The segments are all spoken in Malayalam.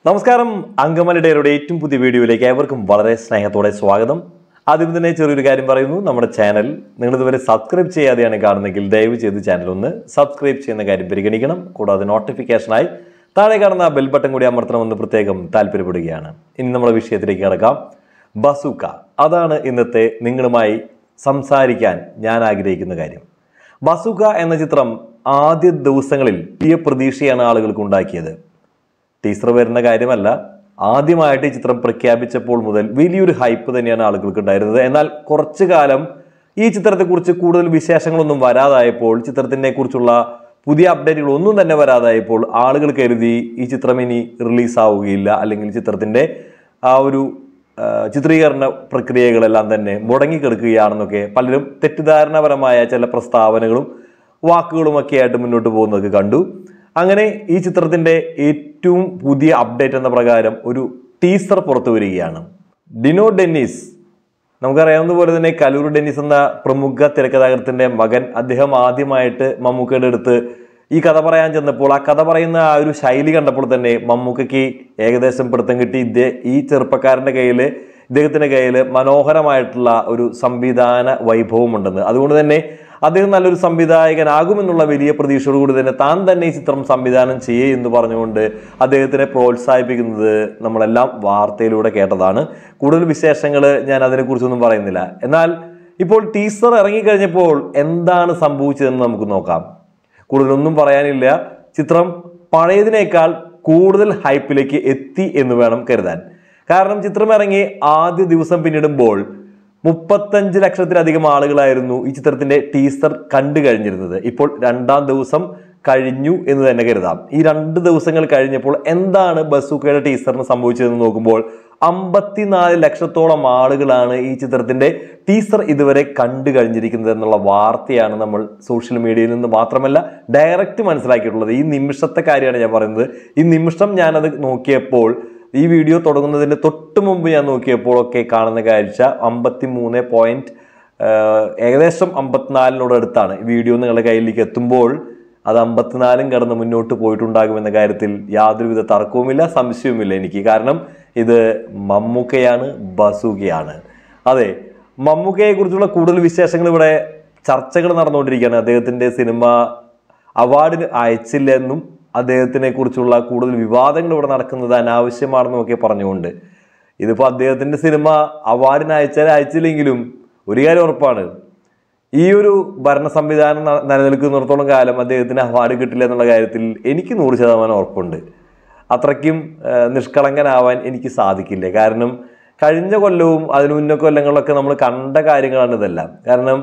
നമസ്കാരം അങ്കമാലിയുടെ ഏറ്റവും പുതിയ വീഡിയോയിലേക്ക് ഏവർക്കും വളരെ സ്നേഹത്തോടെ സ്വാഗതം. ആദ്യം തന്നെ ചെറിയൊരു കാര്യം പറയുന്നു. നമ്മുടെ ചാനൽ നിങ്ങൾ ഇതുവരെ സബ്സ്ക്രൈബ് ചെയ്യാതെയാണ് കാണുന്നതെങ്കിൽ ദയവ് ചെയ്ത് ചാനൽ ഒന്ന് സബ്സ്ക്രൈബ് ചെയ്യുന്ന കാര്യം പരിഗണിക്കണം. കൂടാതെ നോട്ടിഫിക്കേഷനായി താഴെ കാണുന്ന ബെൽ ബട്ടൺ കൂടി അമർത്തണമെന്ന് പ്രത്യേകം താല്പര്യപ്പെടുകയാണ്. ഇനി നമ്മുടെ വിഷയത്തിലേക്ക് കടക്കാം. ബസൂക്ക, അതാണ് ഇന്നത്തെ നിങ്ങളുമായി സംസാരിക്കാൻ ഞാൻ ആഗ്രഹിക്കുന്ന കാര്യം. ബസൂക്ക എന്ന ചിത്രം ആദ്യ ദിവസങ്ങളിൽ വലിയ പ്രതീക്ഷയാണ് ആളുകൾക്ക് ഉണ്ടാക്കിയത്. ടീസർ വരുന്ന കാര്യമല്ല, ആദ്യമായിട്ട് ഈ ചിത്രം പ്രഖ്യാപിച്ചപ്പോൾ മുതൽ വലിയൊരു ഹൈപ്പ് തന്നെയാണ് ആളുകൾക്ക് ഉണ്ടായിരുന്നത്. എന്നാൽ കുറച്ചു കാലം ഈ ചിത്രത്തെക്കുറിച്ച് കൂടുതൽ വിശേഷങ്ങളൊന്നും വരാതായപ്പോൾ, ചിത്രത്തിനെ കുറിച്ചുള്ള പുതിയ അപ്ഡേറ്റുകൾ ഒന്നും തന്നെ വരാതായപ്പോൾ ആളുകൾ കരുതി ഈ ചിത്രം ഇനി റിലീസാവുകയില്ല, അല്ലെങ്കിൽ ചിത്രത്തിൻ്റെ ആ ഒരു ചിത്രീകരണ പ്രക്രിയകളെല്ലാം തന്നെ മുടങ്ങിക്കിടക്കുകയാണെന്നൊക്കെ പലരും തെറ്റിദ്ധാരണപരമായ ചില പ്രസ്താവനകളും വാക്കുകളുമൊക്കെ ആയിട്ട് മുന്നോട്ട് പോകുന്നതൊക്കെ കണ്ടു. അങ്ങനെ ഈ ചിത്രത്തിന്റെ ഏറ്റവും പുതിയ അപ്ഡേറ്റ് എന്ന പ്രകാരം ഒരു ടീസർ പുറത്തു വരികയാണ്. ഡിനോ ഡെന്നിസ്, നമുക്കറിയാവുന്ന പോലെ തന്നെ കലൂർ ഡെന്നിസ് എന്ന പ്രമുഖ തിരക്കഥാകൃത്തിന്റെ മകൻ. അദ്ദേഹം ആദ്യമായിട്ട് മമ്മൂക്കയുടെ അടുത്ത് ഈ കഥ പറയാൻ ചെന്നപ്പോൾ ആ കഥ പറയുന്ന ആ ഒരു ശൈലി കണ്ടപ്പോൾ തന്നെ മമ്മൂക്കയ്ക്ക് ഏകദേശം പിടുത്തം കിട്ടി. ഈ ചെറുപ്പക്കാരന്റെ കയ്യിൽ, ഇദ്ദേഹത്തിന്റെ കയ്യിൽ മനോഹരമായിട്ടുള്ള ഒരു സംവിധാന വൈഭവം ഉണ്ടെന്ന്. അതുകൊണ്ട് തന്നെ അദ്ദേഹം നല്ലൊരു സംവിധായകനാകുമെന്നുള്ള വലിയ പ്രതീക്ഷയോടുകൂടി തന്നെ താൻ തന്നെ ഈ ചിത്രം സംവിധാനം ചെയ്യേ എന്ന് പറഞ്ഞുകൊണ്ട് അദ്ദേഹത്തിനെ പ്രോത്സാഹിപ്പിക്കുന്നത് നമ്മളെല്ലാം വാർത്തയിലൂടെ കേട്ടതാണ്. കൂടുതൽ വിശേഷങ്ങൾ ഞാൻ അതിനെക്കുറിച്ചൊന്നും പറയുന്നില്ല. എന്നാൽ ഇപ്പോൾ ടീസർ ഇറങ്ങിക്കഴിഞ്ഞപ്പോൾ എന്താണ് സംഭവിച്ചതെന്ന് നമുക്ക് നോക്കാം. കൂടുതലൊന്നും പറയാനില്ല. ചിത്രം പഴയതിനേക്കാൾ കൂടുതൽ ഹൈപ്പിലേക്ക് എത്തി എന്ന് വേണം കരുതാൻ. കാരണം ചിത്രം ഇറങ്ങി ആദ്യ ദിവസം പിന്നിടുമ്പോൾ 35 ലക്ഷത്തിലധികം ആളുകളായിരുന്നു ഈ ചിത്രത്തിന്റെ ടീസർ കണ്ടു കഴിഞ്ഞിരുന്നത്. ഇപ്പോൾ 2ാം ദിവസം കഴിഞ്ഞു എന്ന് തന്നെ കരുതാം. ഈ 2 ദിവസങ്ങൾ കഴിഞ്ഞപ്പോൾ എന്താണ് ബസൂക്കയുടെ ടീസറിന് സംഭവിച്ചതെന്ന് നോക്കുമ്പോൾ 54 ലക്ഷത്തോളം ആളുകളാണ് ഈ ചിത്രത്തിന്റെ ടീസർ ഇതുവരെ കണ്ടു കഴിഞ്ഞിരിക്കുന്നത് എന്നുള്ള വാർത്തയാണ് നമ്മൾ സോഷ്യൽ മീഡിയയിൽ നിന്ന് മാത്രമല്ല ഡയറക്റ്റ് മനസ്സിലാക്കിയിട്ടുള്ളത്. ഈ നിമിഷത്തെ കാര്യമാണ് ഞാൻ പറയുന്നത്. ഈ നിമിഷം ഞാനത് നോക്കിയപ്പോൾ, ഈ വീഡിയോ തുടങ്ങുന്നതിന് തൊട്ട് മുമ്പ് ഞാൻ നോക്കിയപ്പോഴൊക്കെ കാണുന്ന കാഴ്ച 53 ഏകദേശം 54 അടുത്താണ്. ഈ വീഡിയോ നിങ്ങളുടെ കയ്യിലേക്ക് എത്തുമ്പോൾ അത് 54 കടന്ന് മുന്നോട്ട് പോയിട്ടുണ്ടാകുമെന്ന കാര്യത്തിൽ യാതൊരുവിധ തർക്കവുമില്ല, സംശയവുമില്ല എനിക്ക്. കാരണം ഇത് മമ്മൂക്കയാണ്, ബസൂക്കയാണ്. അതെ, മമ്മൂക്കയെ കുറിച്ചുള്ള കൂടുതൽ വിശേഷങ്ങൾ ഇവിടെ ചർച്ചകൾ നടന്നുകൊണ്ടിരിക്കുകയാണ്. അദ്ദേഹത്തിന്റെ സിനിമ അവാർഡിന് അയച്ചില്ലെന്നും അദ്ദേഹത്തിനെ കുറിച്ചുള്ള കൂടുതൽ വിവാദങ്ങൾ ഇവിടെ നടക്കുന്നത് അനാവശ്യമാണെന്നും ഒക്കെ പറഞ്ഞുകൊണ്ട്, ഇതിപ്പോൾ അദ്ദേഹത്തിന്റെ സിനിമ അവാർഡിന് അയച്ചില്ലെങ്കിലും ഒരു കാര്യം ഉറപ്പാണ്, ഈ ഒരു ഭരണ സംവിധാനം നിലനിൽക്കുന്നിടത്തോളം കാലം അദ്ദേഹത്തിന് അവാർഡ് കിട്ടില്ല എന്നുള്ള കാര്യത്തിൽ എനിക്ക് 100% ഉറപ്പുണ്ട്. അത്രയ്ക്കും നിഷ്കളങ്കനാവാൻ എനിക്ക് സാധിക്കില്ല. കാരണം കഴിഞ്ഞ കൊല്ലവും അതിനു മുന്നേ കൊല്ലങ്ങളിലൊക്കെ നമ്മൾ കണ്ട കാര്യങ്ങളാണ് ഇതെല്ലാം. കാരണം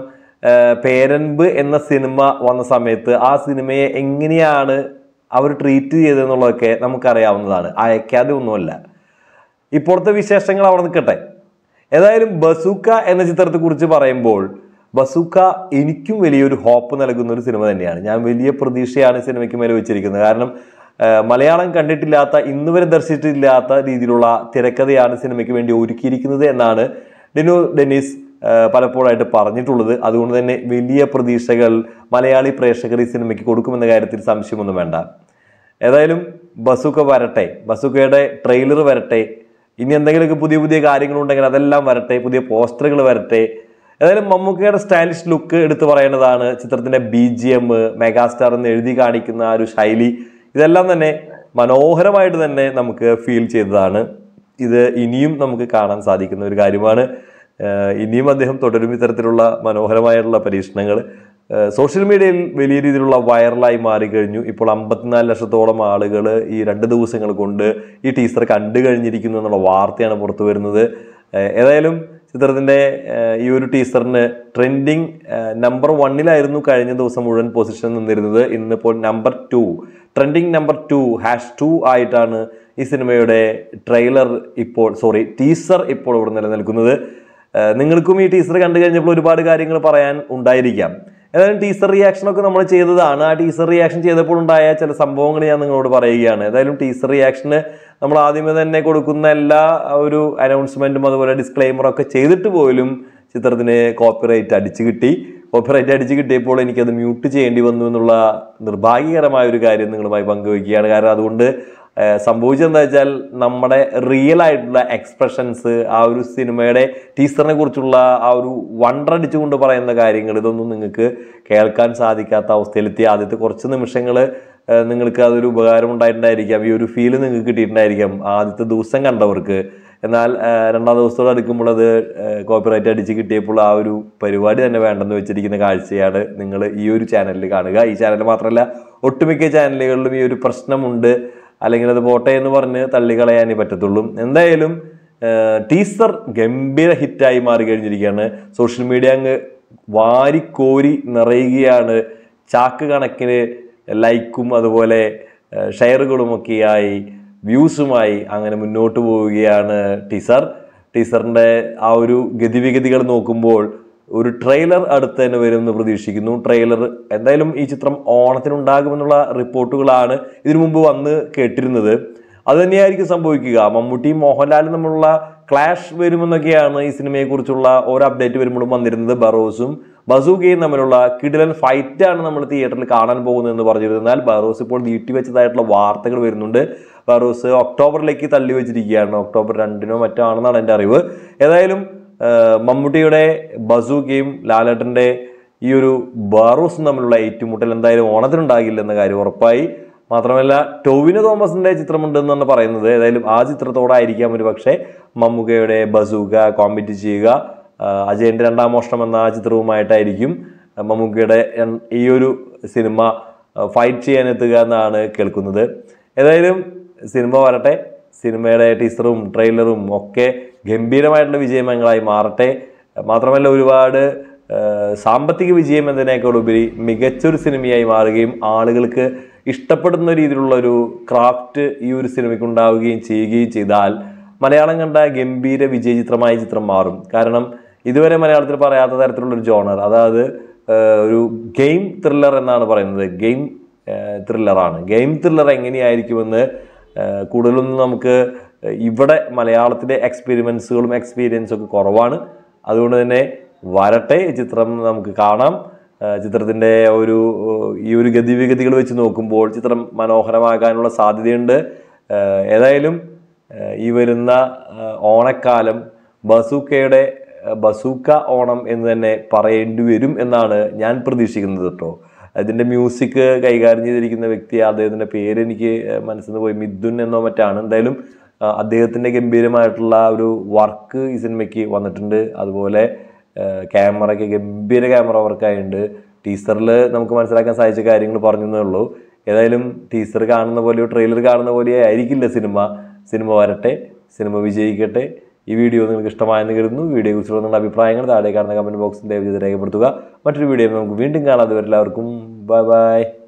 പേരൻപ് എന്ന സിനിമ വന്ന സമയത്ത് ആ സിനിമയെ എങ്ങനെയാണ് അവർ ട്രീറ്റ് ചെയ്തതെന്നുള്ളതൊക്കെ നമുക്കറിയാവുന്നതാണ്. അയക്കാതെ ഒന്നുമല്ല. ഇപ്പോഴത്തെ വിശേഷങ്ങൾ അവിടെ നിൽക്കട്ടെ. ഏതായാലും ബസൂക്ക എന്ന ചിത്രത്തെക്കുറിച്ച് പറയുമ്പോൾ, ബസൂക്ക എനിക്കും വലിയൊരു ഹോപ്പ് നൽകുന്ന ഒരു സിനിമ തന്നെയാണ്. ഞാൻ വലിയ പ്രതീക്ഷയാണ് സിനിമയ്ക്ക് മേലെ വെച്ചിരിക്കുന്നത്. കാരണം മലയാളം കണ്ടിട്ടില്ലാത്ത, ഇന്ന് വരെ ദർശിച്ചിട്ടില്ലാത്ത രീതിയിലുള്ള തിരക്കഥയാണ് സിനിമയ്ക്ക് വേണ്ടി ഒരുക്കിയിരിക്കുന്നത് എന്നാണ് ഡിനോ ഡെന്നിസ് പലപ്പോഴായിട്ട് പറഞ്ഞിട്ടുള്ളത്. അതുകൊണ്ട് തന്നെ വലിയ പ്രതീക്ഷകൾ മലയാളി പ്രേക്ഷകർ ഈ സിനിമയ്ക്ക് കൊടുക്കുമെന്ന കാര്യത്തിൽ സംശയമൊന്നും വേണ്ട. ഏതായാലും ബസൂക്ക വരട്ടെ, ബസൂക്കയുടെ ട്രെയിലർ വരട്ടെ, ഇനി എന്തെങ്കിലുമൊക്കെ പുതിയ പുതിയ കാര്യങ്ങളുണ്ടെങ്കിൽ അതെല്ലാം വരട്ടെ, പുതിയ പോസ്റ്ററുകൾ വരട്ടെ. ഏതായാലും മമ്മൂക്കയുടെ സ്റ്റൈലിഷ് ലുക്ക് എടുത്തു പറയേണ്ടതാണ്. ചിത്രത്തിന്റെ BGM, മെഗാസ്റ്റാർ എന്ന് എഴുതി കാണിക്കുന്ന ആ ഒരു ശൈലി, ഇതെല്ലാം തന്നെ മനോഹരമായിട്ട് തന്നെ നമുക്ക് ഫീൽ ചെയ്തതാണ്. ഇത് ഇനിയും നമുക്ക് കാണാൻ സാധിക്കുന്ന ഒരു കാര്യമാണ്. ഇനിയും അദ്ദേഹം തുടരും ഇത്തരത്തിലുള്ള മനോഹരമായിട്ടുള്ള പരീക്ഷണങ്ങൾ. സോഷ്യൽ മീഡിയയിൽ വലിയ രീതിയിലുള്ള വൈറലായി മാറിക്കഴിഞ്ഞു. ഇപ്പോൾ 54 ലക്ഷത്തോളം ആളുകൾ ഈ 2 ദിവസങ്ങൾ കൊണ്ട് ഈ ടീസർ കണ്ടു കഴിഞ്ഞിരിക്കുന്നു എന്നുള്ള വാർത്തയാണ് പുറത്തു വരുന്നത്. ഏതായാലും ചിത്രത്തിന്റെ ഈ ഒരു ടീസറിന് ട്രെൻഡിങ് നമ്പർ 1 കഴിഞ്ഞ ദിവസം മുഴുവൻ പൊസിഷൻ നിന്നിരുന്നത്. ഇന്നിപ്പോൾ ട്രെൻഡിങ് നമ്പർ 2 ആയിട്ടാണ് ഈ സിനിമയുടെ ടീസർ ഇപ്പോൾ ഇവിടെ നിലനിൽക്കുന്നത്. നിങ്ങൾക്കും ഈ ടീസർ കണ്ടു കഴിഞ്ഞപ്പോൾ ഒരുപാട് കാര്യങ്ങൾ പറയാൻ ഉണ്ടായിരിക്കാം. ഏതായാലും ടീസർ റിയാക്ഷനൊക്കെ നമ്മൾ ചെയ്തതാണ്. ആ ടീസർ റിയാക്ഷൻ ചെയ്തപ്പോൾ ഉണ്ടായ ചില സംഭവങ്ങൾ ഞാൻ നിങ്ങളോട് പറയുകയാണ്. ഏതായാലും ടീസർ റിയാക്ഷന് നമ്മൾ ആദ്യമേ തന്നെ കൊടുക്കുന്ന എല്ലാ ഒരു അനൗൺസ്മെന്റും അതുപോലെ ഡിസ്ക്ലെയിമറൊക്കെ ചെയ്തിട്ട് പോലും ചിത്രത്തിന് കോപ്പിറൈറ്റ് അടിച്ചു കിട്ടിയപ്പോൾ എനിക്കത് മ്യൂട്ട് ചെയ്യേണ്ടി വന്നു എന്നുള്ള നിർഭാഗ്യകരമായ ഒരു കാര്യം നിങ്ങളുമായി പങ്കുവയ്ക്കുകയാണ്. കാരണം അതുകൊണ്ട് സംഭവിച്ചതെന്താ വെച്ചാൽ നമ്മുടെ റിയൽ ആയിട്ടുള്ള എക്സ്പ്രഷൻസ്, ആ ഒരു സിനിമയുടെ ടീസറിനെ കുറിച്ചുള്ള ആ ഒരു വണ്ടടിച്ചുകൊണ്ട് പറയുന്ന കാര്യങ്ങൾ, ഇതൊന്നും നിങ്ങൾക്ക് കേൾക്കാൻ സാധിക്കാത്ത അവസ്ഥയിലെത്തി. ആദ്യത്തെ കുറച്ച് നിമിഷങ്ങൾ നിങ്ങൾക്ക് അതൊരു ഉപകാരം ഉണ്ടായിട്ടുണ്ടായിരിക്കാം, ഈ ഒരു ഫീല് നിങ്ങൾക്ക് കിട്ടിയിട്ടുണ്ടായിരിക്കാം ആദ്യത്തെ ദിവസം കണ്ടവർക്ക്. എന്നാൽ രണ്ടാം ദിവസത്തോടെ അടുക്കുമ്പോൾ അത് കോപ്പിറൈറ്റ് അടിച്ച് കിട്ടിയപ്പോൾ ആ ഒരു പരിപാടി തന്നെ വേണ്ടെന്ന് വെച്ചിരിക്കുന്ന കാഴ്ചയാണ് നിങ്ങൾ ഈ ഒരു ചാനലിൽ കാണുക. ഈ ചാനൽ മാത്രമല്ല, ഒട്ടുമിക്ക ചാനലുകളിലും ഈ ഒരു പ്രശ്നമുണ്ട്. അല്ലെങ്കിൽ അത് പോട്ടെ എന്ന് പറഞ്ഞ് തള്ളിക്കളയാനേ പറ്റത്തുള്ളൂ. എന്തായാലും ടീസർ ഗംഭീര ഹിറ്റായി മാറി കഴിഞ്ഞിരിക്കുകയാണ്. സോഷ്യൽ മീഡിയ അങ്ങ് വാരിക്കോരി നിറയുകയാണ്. ചാക്ക് കണക്കിന് ലൈക്കും അതുപോലെ ഷെയറുകളുമൊക്കെയായി വ്യൂസുമായി അങ്ങനെ മുന്നോട്ട് പോവുകയാണ് ടീസറിൻ്റെ ആ ഒരു ഗതിവിഗതികൾ നോക്കുമ്പോൾ ഒരു ട്രെയിലർ അടുത്ത് തന്നെ വരുമെന്ന് പ്രതീക്ഷിക്കുന്നു. ട്രെയിലർ എന്തായാലും ഈ ചിത്രം ഓണത്തിനുണ്ടാകുമെന്നുള്ള റിപ്പോർട്ടുകളാണ് ഇതിനു മുമ്പ് വന്ന് കേട്ടിരുന്നത്. അത് തന്നെയായിരിക്കും സംഭവിക്കുക. മമ്മൂട്ടിയും മോഹൻലാലും തമ്മിലുള്ള ക്ലാഷ് വരുമെന്നൊക്കെയാണ് ഈ സിനിമയെക്കുറിച്ചുള്ള ഓരോ അപ്ഡേറ്റ് വരുമ്പോഴും വന്നിരുന്നത്. ബറോസും ബസൂക്കയും തമ്മിലുള്ള കിടിലൻ ഫൈറ്റാണ് നമ്മൾ തിയേറ്ററിൽ കാണാൻ പോകുന്നതെന്ന് പറഞ്ഞിരുന്നു. എന്നാൽ ബറോസ് ഇപ്പോൾ നീട്ടിവെച്ചതായിട്ടുള്ള വാർത്തകൾ വരുന്നുണ്ട്. ബറോസ് ഒക്ടോബറിലേക്ക് തള്ളി വെച്ചിരിക്കുകയാണ്. ഒക്ടോബർ 2 മറ്റോ ആണെന്നാണ് എൻ്റെ അറിവ്. ഏതായാലും മമ്മൂട്ടിയുടെ ബസൂക്കയും ലാലേട്ടൻ്റെ ഈ ഒരു ബറോസും തമ്മിലുള്ള ഏറ്റുമുട്ടൽ എന്തായാലും ഓണത്തിനുണ്ടാകില്ലെന്ന കാര്യം ഉറപ്പായി. മാത്രമല്ല ടൊവിനോ തോമസിന്റെ ചിത്രമുണ്ടെന്നാണ് പറയുന്നത്. ഏതായാലും ആ ചിത്രത്തോടായിരിക്കാം ഒരു പക്ഷേ മമ്മൂക്കയുടെ ബസൂക്ക കോമ്പീറ്റ് ചെയ്യുക. അജയന്റെ 2ാം മോഷണം എന്ന ആ ചിത്രവുമായിട്ടായിരിക്കും മമ്മൂക്കയുടെ ഈ ഒരു സിനിമ ഫൈറ്റ് ചെയ്യാനെത്തുക എന്നാണ് കേൾക്കുന്നത്. ഏതായാലും സിനിമ വരട്ടെ. സിനിമയുടെ ടീസറും ട്രെയിലറും ഒക്കെ ഗംഭീരമായിട്ടുള്ള വിജയമങ്ങളായി മാറട്ടെ. മാത്രമല്ല ഒരുപാട് സാമ്പത്തിക വിജയം എന്നതിനേക്കാളുപരി മികച്ചൊരു സിനിമയായി മാറുകയും ആളുകൾക്ക് ഇഷ്ടപ്പെടുന്ന രീതിയിലുള്ള ഒരു ക്രാഫ്റ്റ് ഈ ഒരു സിനിമയ്ക്ക് ഉണ്ടാവുകയും ചെയ്യുകയും ചെയ്താൽ മലയാളം കണ്ട ഗംഭീര വിജയ ചിത്രമായ ചിത്രം മാറും. കാരണം ഇതുവരെ മലയാളത്തിൽ പറയാത്ത തരത്തിലുള്ളൊരു ജോണർ, അതായത് ഒരു ഗെയിം ത്രില്ലർ എന്നാണ് പറയുന്നത്. ഗെയിം ത്രില്ലറാണ്. ഗെയിം ത്രില്ലർ എങ്ങനെയായിരിക്കുമെന്ന് കൂടുതലൊന്നും നമുക്ക് ഇവിടെ മലയാളത്തിലെ എക്സ്പീരിയൻസും ഒക്കെ കുറവാണ്. അതുകൊണ്ട് തന്നെ വരട്ടെ ചിത്രം, നമുക്ക് കാണാം. ചിത്രത്തിൻ്റെ ഈ ഒരു ഗതിവിഗതികൾ വെച്ച് നോക്കുമ്പോൾ ചിത്രം മനോഹരമാകാനുള്ള സാധ്യതയുണ്ട്. ഏതായാലും ഈ വരുന്ന ഓണക്കാലം ബസൂക്ക ഓണം എന്ന് തന്നെ പറയേണ്ടി വരും എന്നാണ് ഞാൻ പ്രതീക്ഷിക്കുന്നത് കേട്ടോ. അതിൻ്റെ മ്യൂസിക് കൈകാര്യം ചെയ്തിരിക്കുന്ന വ്യക്തി, അദ്ദേഹത്തിൻ്റെ പേര് എനിക്ക് മനസ്സിൽ നിന്ന് പോയി, മിഥുൻ എന്നോ മറ്റാണ്. എന്തായാലും അദ്ദേഹത്തിൻ്റെ ഗംഭീരമായിട്ടുള്ള ഒരു വർക്ക് ഈ സിനിമയ്ക്ക് വന്നിട്ടുണ്ട്. അതുപോലെ ക്യാമറയ്ക്ക് ഗംഭീര ക്യാമറ വർക്കായിട്ടുണ്ട്. ടീസറിൽ നമുക്ക് മനസ്സിലാക്കാൻ സാധിച്ച കാര്യങ്ങൾ പറഞ്ഞതേ ഉള്ളൂ. ഏതായാലും ടീസർ കാണുന്ന പോലെയോ ട്രെയിലർ കാണുന്ന പോലെയോ ആയിരിക്കില്ല സിനിമ വരട്ടെ, സിനിമ വിജയിക്കട്ടെ. ഈ വീഡിയോ നിങ്ങൾക്ക് ഇഷ്ടമായെന്ന് കരുതുന്നു. വീഡിയോ കുറിച്ചുള്ള നിങ്ങളുടെ അഭിപ്രായങ്ങൾ താഴെ കാണുന്ന കമൻറ്റ് ബോക്സിൽ ദയവ് ചെയ്ത് രേഖപ്പെടുത്തുക. മറ്റൊരു വീഡിയോ നമുക്ക് വീണ്ടും കാണാം. അതുവരെ എല്ലാവർക്കും ബൈ ബൈ.